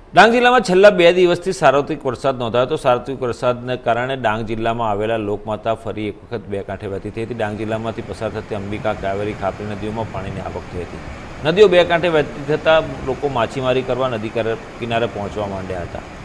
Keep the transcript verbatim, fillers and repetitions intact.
ડાંગ જિલ્લામાં છેલ્લા બે દિવસથી સાર્વત્રિક વરસાદ નોંધાયો હતો। સાર્વત્રિક વરસાદને કારણે ડાંગ જિલ્લામાં આવેલા લોકમાતા ફરી એક વખત બે કાંઠે વહેતી થઈ હતી। ડાંગ જિલ્લામાંથી પસાર થતી અંબિકા, કાવેરી, ખાપરી નદીઓમાં પાણીની આવક થઈ હતી। નદીઓ બે કાંઠે વહેતી થતાં લોકો માછીમારી કરવા નદી કિનારે પહોંચવા માંડ્યા હતા।